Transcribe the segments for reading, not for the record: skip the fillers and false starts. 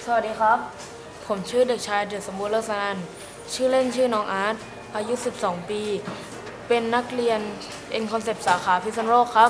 สวัสดีครับผมชื่อเด็กชายเดชสมบูรณ์เลิศนันท์ชื่อเล่นชื่อน้องอาร์ตอายุ12 ปีเป็นนักเรียนคอนเซปต์สาขาพิษณุโลกครับ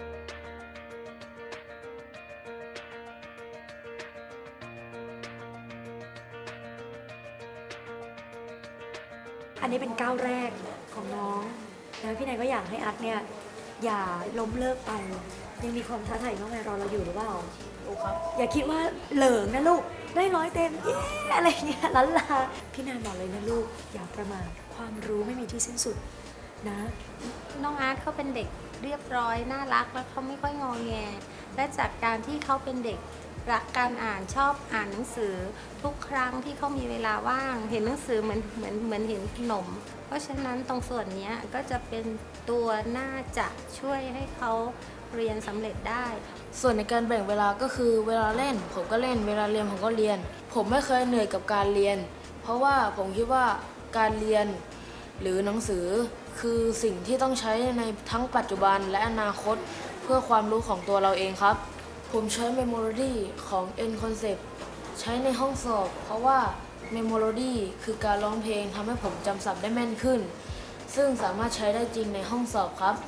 อันนี้เป็นก้าวแรกของน้องนะพี่นายก็อยากให้อาร์ตเนี่ยอย่าล้มเลิกไปยังมีความท้าทายมากมายรอเราอยู่หรือเปล่าครับอย่าคิดว่าเหลิงนะลูกได้100 เต็มเย้อะไรเงี้ยล้านลาพี่นายบอกเลยนะลูกอย่าประมาทความรู้ไม่มีที่สิ้นสุดนะน้องอาร์ตเขาเป็นเด็กเรียบร้อยน่ารักแล้วเขาไม่ค่อยงอแงและจากการที่เขาเป็นเด็กรักการอ่านชอบอ่านหนังสือทุกครั้งที่เขามีเวลาว่างเห็นหนังสือเหมือนเห็นขนมเพราะฉะนั้นตรงส่วนนี้ก็จะเป็นตัวน่าจะช่วยให้เขาเรียนสำเร็จได้ส่วนในการแบ่งเวลาก็คือเวลาเล่นผมก็เล่นเวลาเรียนผมก็เรียนผมไม่เคยเหนื่อยกับการเรียนเพราะว่าผมคิดว่าการเรียนหรือหนังสือคือสิ่งที่ต้องใช้ในทั้งปัจจุบันและอนาคตเพื่อความรู้ของตัวเราเองครับผมใช้ Memority ของ N Concept ใช้ในห้องสอบเพราะว่า Memority คือการร้องเพลงทำให้ผมจำศัพท์ได้แม่นขึ้นซึ่งสามารถใช้ได้จริงในห้องสอบครับ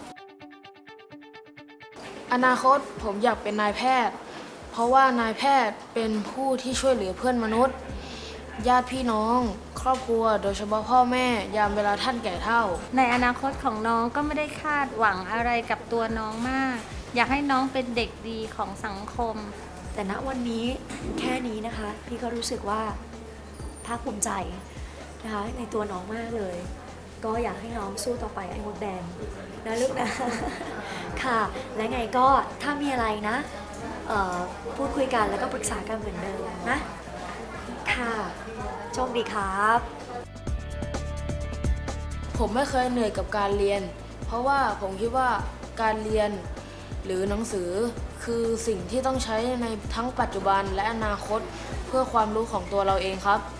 อนาคตผมอยากเป็นนายแพทย์เพราะว่านายแพทย์เป็นผู้ที่ช่วยเหลือเพื่อนมนุษย์ญาติพี่น้องครอบครัวโดยเฉพาะพ่อแม่ยามเวลาท่านแก่เฒ่าในอนาคตของน้องก็ไม่ได้คาดหวังอะไรกับตัวน้องมากอยากให้น้องเป็นเด็กดีของสังคมแต่ณวันนี้แค่นี้นะคะพี่ก็รู้สึกว่าภาคภูมิใจนะคะในตัวน้องมากเลยก็อยากให้น้องสู้ต่อไปไอ้มดแดงนะลูกนะค่ะและไงก็ถ้ามีอะไรนะพูดคุยกันแล้วก็ปรึกษากันเหมือนเดิมนะค่ะโชคดีครับผมไม่เคยเหนื่อยกับการเรียนเพราะว่าผมคิดว่าการเรียนหรือหนังสือคือสิ่งที่ต้องใช้ในทั้งปัจจุบันและอนาคตเพื่อความรู้ของตัวเราเองครับ